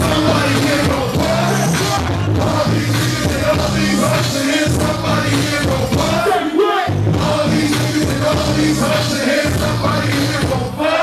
Somebody here gon' what? All these niggas and all these hustlers here, somebody here gon' what? All these niggas and all these hustlers here, somebody here gon' what?